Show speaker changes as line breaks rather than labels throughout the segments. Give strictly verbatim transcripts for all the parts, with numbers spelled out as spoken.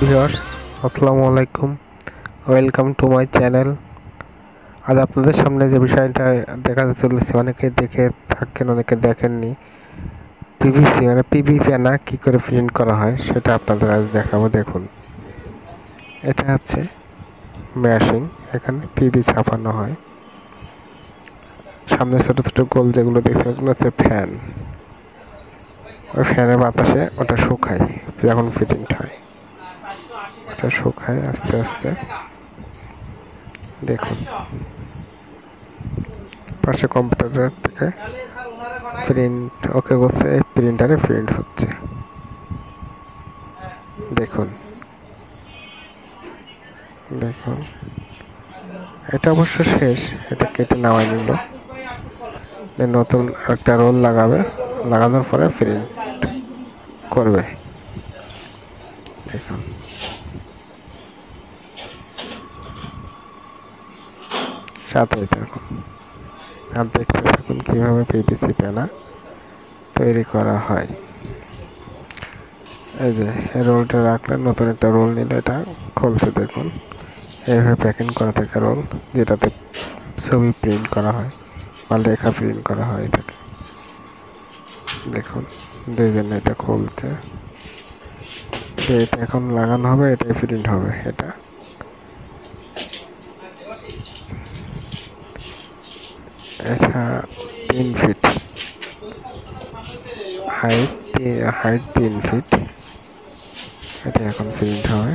Viewers আসসালামু আলাইকুম, welcome to my channel. আজ আপনাদের সামনে যে বিষয়টা দেখাতে চলেছে, অনেকে দেখে থাকেন, অনেকে দেখেননি। পিভিসি মানে পিভি প্যানা কী করে প্রিন্ট করা হয় সেটা আপনাদের আজ দেখাবো। দেখুন, এটা হচ্ছে ম্যাশিং, এখানে পিভি ছাপানো হয়। সামনে ছোটো ছোটো গোল যেগুলো দেখছে ওগুলো হচ্ছে ফ্যান। ওই ফ্যানের বাতাসে ওটা শুকায়, যখন প্রিন্ট হয় ওটা শুকায় আস্তে আস্তে। দেখুন, পাশে কম্পিউটার থেকে প্রিন্ট ওকে করছে, প্রিন্টারে প্রিন্ট হচ্ছে। দেখুন দেখুন এটা অবশ্য শেষ, এটা কেটে নেওয়া নিল। নতুন একটা রোল লাগাবে, লাগানোর পরে প্রিন্ট করবে। দেখুন, সাথে থাকুন আর দেখতে থাকুন কীভাবে পিভিসি প্যানা তৈরি করা হয়। এই যে রোলটা রাখলেন, নতুন একটা রোল নিলে এটা খুলছে। দেখুন, এইভাবে প্যাকিং করা থাকে রোল, যেটাতে ছবি প্রিন্ট করা হয় বা লেখা প্রিন্ট করা হয় থাকে। দেখুন, দুইজনে এটা খুলছে, এটা এখন লাগানো হবে, এটাই প্রিন্ট হবে। এটা এটা তিন ফিট হাইট, হাইট তিন ফিট। এটা এখন প্রিন্ট হবে।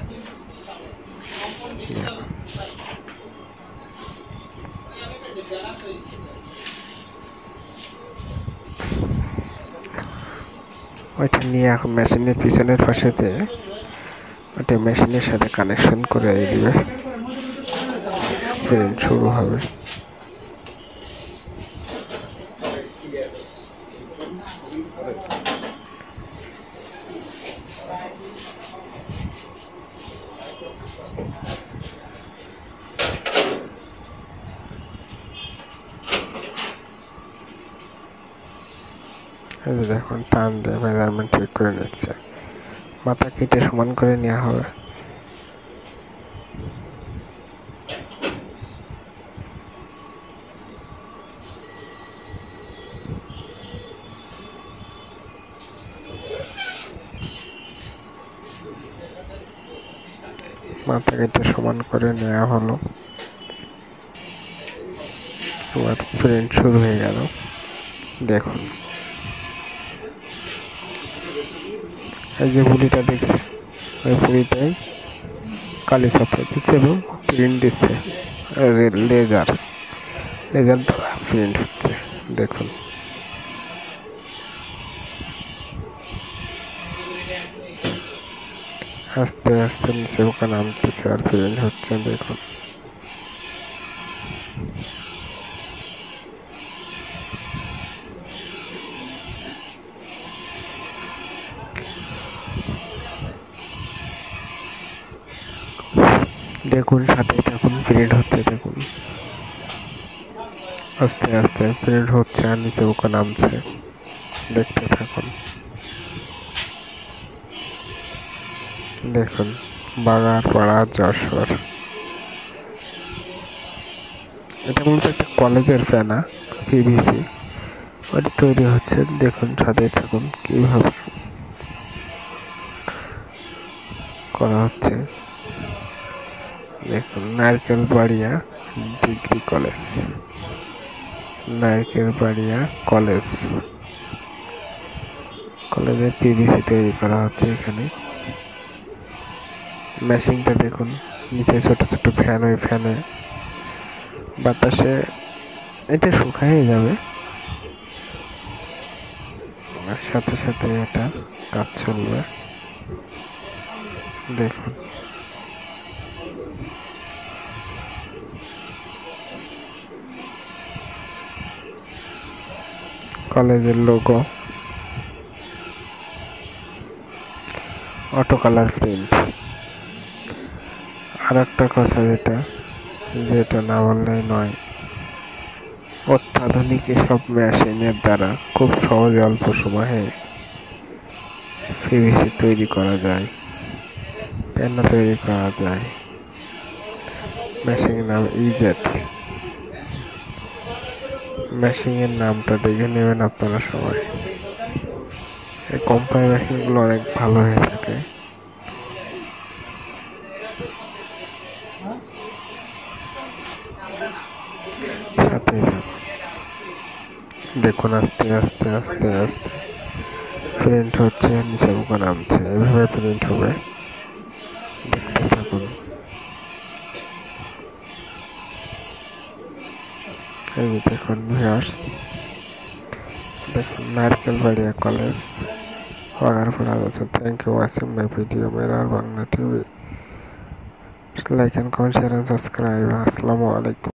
ওইটা নিয়ে এখন মেশিনের পিছনের পাশে যে ওটা মেশিনের সাথে কানেকশন করে দিবে, প্রিন্ট শুরু হবে। এই যে দেখুন, টান দিয়ে মেজারমেন্ট ঠিক করে নিচ্ছে, মাথা কেটে সমান করে নেওয়া হবে। মাথা কেটে সমান করে নেওয়া হলো, এবার প্রিন্ট শুরু হয়ে গেল। দেখুন, এই যে পুলিটা দেখছে, ওই পুলিটাই কালি সাপ্লাই দিচ্ছে এবং প্রিন্ট দিচ্ছে। লেজার লেজার দ্বারা প্রিন্ট হচ্ছে। দেখুন, আস্তে আস্তে নিচে ওকে নামতেছে আর প্রিন্ট হচ্ছে। দেখুন, দেখুন সাথে দেখুন প্রিন্ট হচ্ছে। দেখুন, আস্তে আস্তে প্রিন্ট হচ্ছে আর নিচে ওকে নামছে। দেখতে থাকুন। দেখুন, বাগারপাড়া যশোর, এটা মূলত একটা কলেজের প্যানা পিভিসি, ওটা তৈরি হচ্ছে। দেখুন, সাথে থাকুন কিভাবে করা হচ্ছে। দেখুন, নারকেল বাড়িয়া ডিগ্রি কলেজ, নারকেল বাড়িয়া কলেজ কলেজের পিভিসি তৈরি করা হচ্ছে। এখানে মেশিনটা দেখুন, নিচে ছোট ছোট ফ্যান, ওই ফ্যানে বাতাসে এটা শুকায় যাবে, আর সাথে সাথে এটা কাজ চলবে। দেখুন, কলেজের লোগো, অটো কালার প্রিন্ট। আর একটা কথা যেটা যেটা না বললেই নয়, অত্যাধুনিক এসব মেশিনের দ্বারা খুব সহজে অল্প সময়ে পিভিসি তৈরি করা যায়। পেন তৈরি করা যায়। মেশিনের নাম ইজেট। মেশিনের নামটা দেখে নেবেন আপনারা সবাই। এই কোম্পানি মেশিনগুলো অনেক ভালো হয়ে থাকে। সাথে দেখুন আস্তে আস্তে আস্তে আস্তে প্রিন্ট হচ্ছে, নিচে মুখে নামছে, এভাবে প্রিন্ট হবে। দেখতে থাকুন। এই দেখুন ভিউয়ার্স, দেখুন নারকেল বাড়িয়া কলেজ বাগারপাড়া আছে। Thank you watching my video মেরার Bangla TV. Like and comment share and subscribe. আসসালামু আলাইকুম।